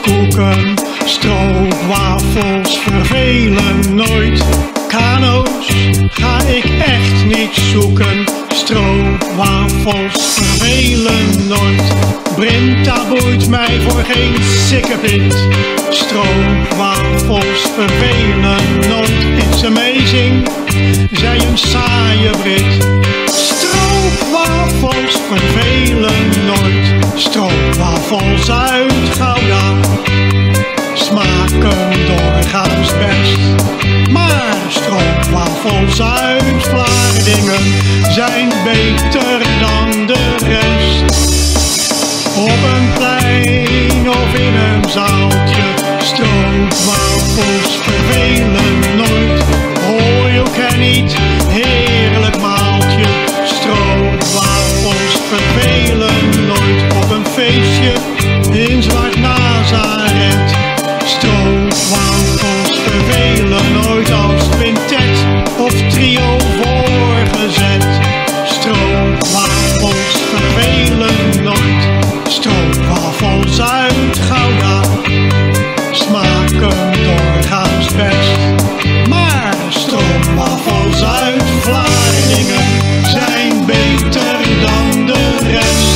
pannenkoeken, stroopwafels vervelen nooit. Kano's ga ik echt niet zoeken, stroopwafels vervelen nooit. Brinta boeit mij voor geen sikkepit, stroopwafels vervelen nooit. It's amazing, zei een saaie Brit. Stroopwafels vervelen nooit, stroopwafels uit Gouda smaken doorgaans best. Maar stroopwafels uit Vlaardingen zijn beter dan de rest. Op een plein of in een zaaltje, stroopwafels vervelen nooit. Hoor je ook niet, heerlijk maaltje, stroopwafels vervelen nooit. Op een feestje in Zwart Nazareth, stroopwafels vervelen nooit. Als quintet of trio voorgezet, stroopwafels vervelen nooit. Stroopwafels uit Gouda smaken doorgaans best. Maar stroopwafels uit Vlaardingen zijn beter dan de rest.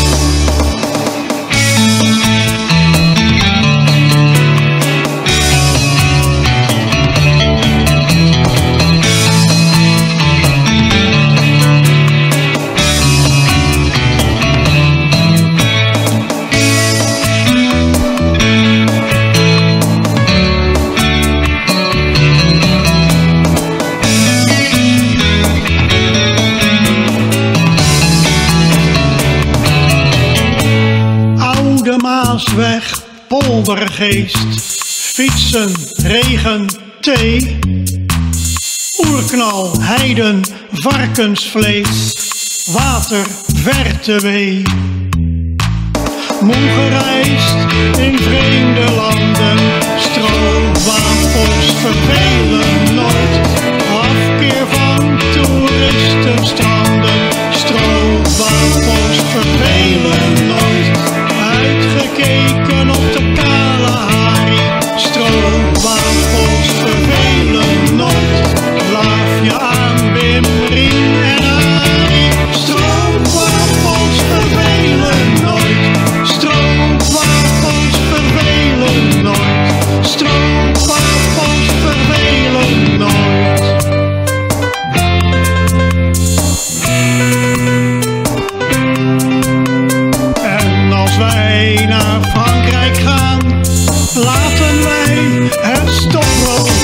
Maasweg, Poldergeest, fietsen, regen, thee, oerknal, heiden, varkensvlees, water, vertewee. Moe gereisd in vreemde landen, stroopwafels vervelen nooit. Afkeer van toeristenstranden, stroopwafels vervelen nooit. Uitgekeken op de Kalahari, stroopwafels vervelen nooit. Laaf je aan Wim, Rien en Arie, stroopwafels vervelen nooit. Stroopwafels vervelen nooit. Stroopwafels vervelen nooit. En als wij naar Frankrijk gaan, laten wij het stokbrood